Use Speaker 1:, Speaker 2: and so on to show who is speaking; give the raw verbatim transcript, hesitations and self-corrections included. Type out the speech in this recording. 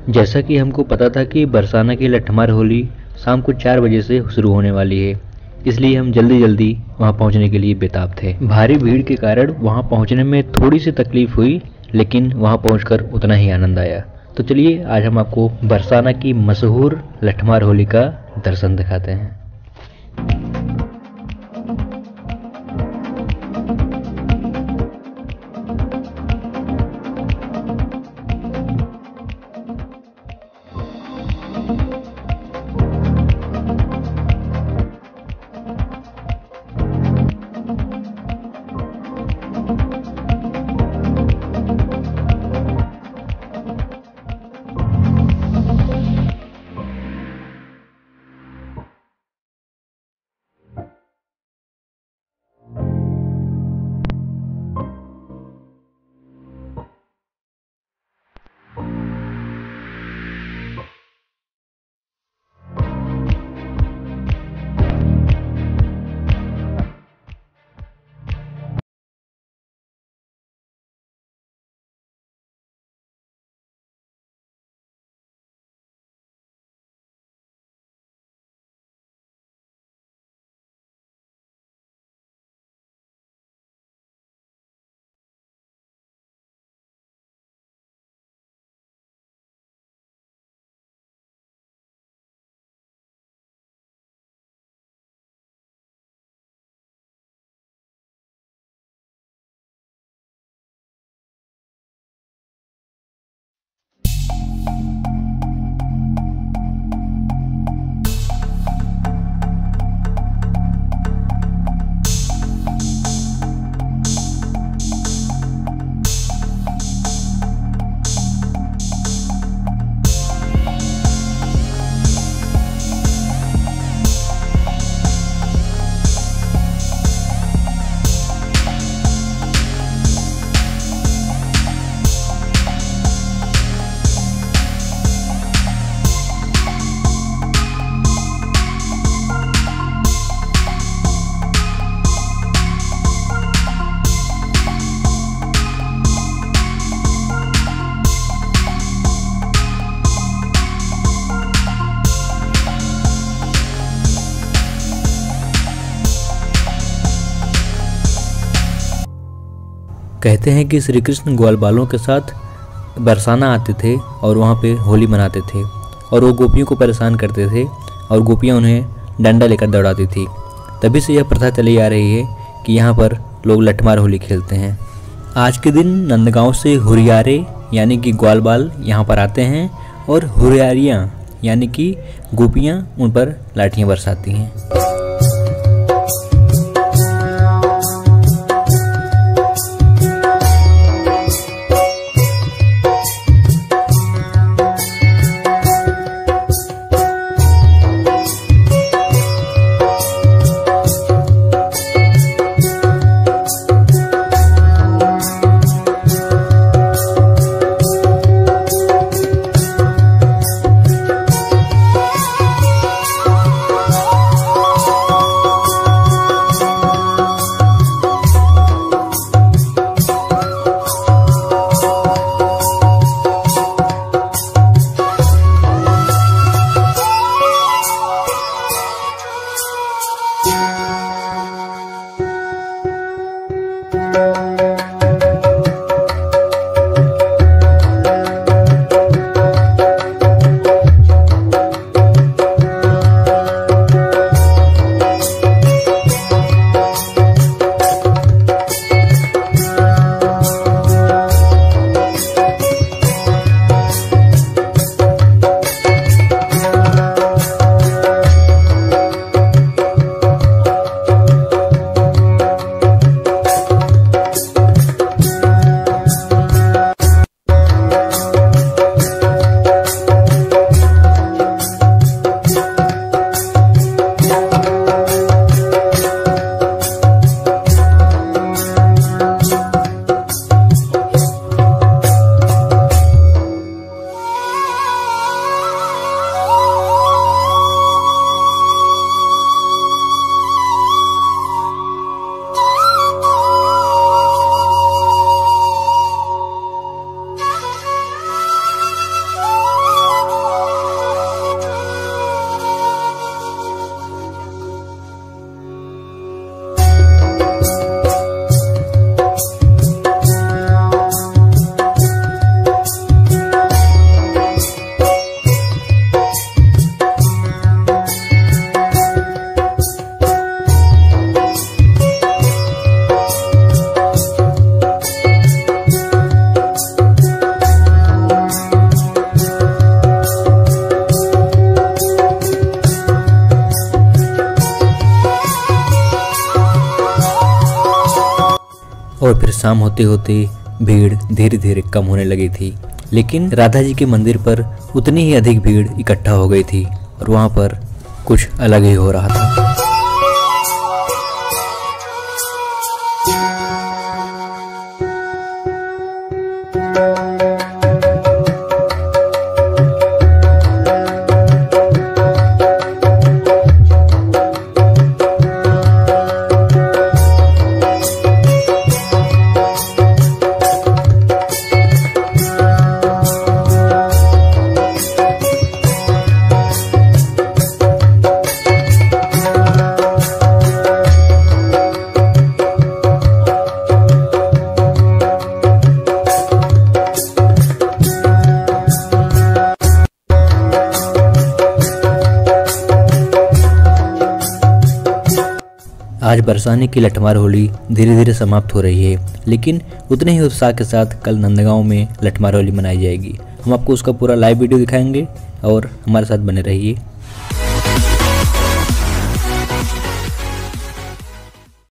Speaker 1: जैसा कि हमको पता था कि बरसाना की लठमार होली शाम को चार बजे से शुरू होने वाली है, इसलिए हम जल्दी जल्दी वहां पहुंचने के लिए बेताब थे। भारी भीड़ के कारण वहां पहुंचने में थोड़ी सी तकलीफ हुई, लेकिन वहां पहुंचकर उतना ही आनंद आया। तो चलिए आज हम आपको बरसाना की मशहूर लठमार होली का दर्शन दिखाते हैं। कहते हैं कि श्री कृष्ण ग्वाल बालों के साथ बरसाना आते थे और वहाँ पे होली मनाते थे और वो गोपियों को परेशान करते थे और गोपियाँ उन्हें डंडा लेकर दौड़ाती थी। तभी से यह प्रथा चली आ रही है कि यहाँ पर लोग लठमार होली खेलते हैं। आज के दिन नंदगांव से हुरियारे यानी कि ग्वाल बाल यहाँ पर आते हैं और हुरियारियाँ यानी कि गोपियाँ उन पर लाठियाँ बरसाती हैं। और फिर शाम होते होते भीड़ धीरे धीरे कम होने लगी थी, लेकिन राधा जी के मंदिर पर उतनी ही अधिक भीड़ इकट्ठा हो गई थी और वहाँ पर कुछ अलग ही हो रहा था। आज बरसाने की लठमार होली धीरे धीरे समाप्त हो रही है, लेकिन उतने ही उत्साह के साथ कल नंदगांव में लठमार होली मनाई जाएगी। हम आपको उसका पूरा लाइव वीडियो दिखाएंगे और हमारे साथ बने रहिए।